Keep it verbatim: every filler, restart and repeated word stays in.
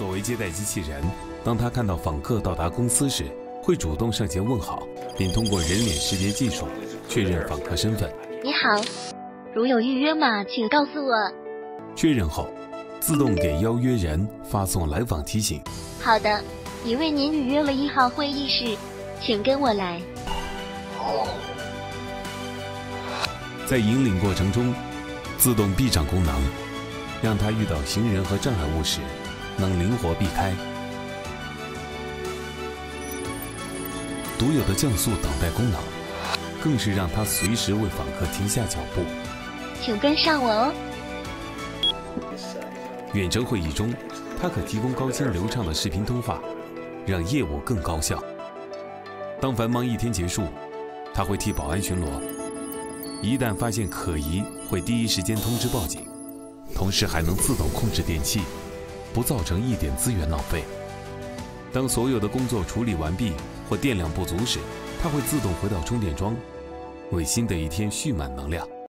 作为接待机器人，当它看到访客到达公司时，会主动上前问好，并通过人脸识别技术确认访客身份。 你好，如有预约码，请告诉我。 确认后，自动给邀约人发送来访提醒。 好的，已为您预约了一号会议室，请跟我来。 在引领过程中，自动避障功能让他遇到行人和障碍物时能灵活避开。独有的降速等待功能，更是让他随时为访客停下脚步。 请跟上我哦。 远程会议中，它可提供高清流畅的视频通话，让业务更高效。当繁忙一天结束，它会替保安巡逻，一旦发现可疑，会第一时间通知报警，同时还能自动控制电器，不造成一点资源浪费。当所有的工作处理完毕或电量不足时，它会自动回到充电桩，为新的一天蓄满能量。